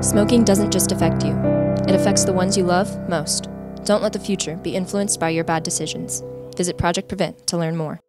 Smoking doesn't just affect you. It affects the ones you love most. Don't let the future be influenced by your bad decisions. Visit Project Prevent to learn more.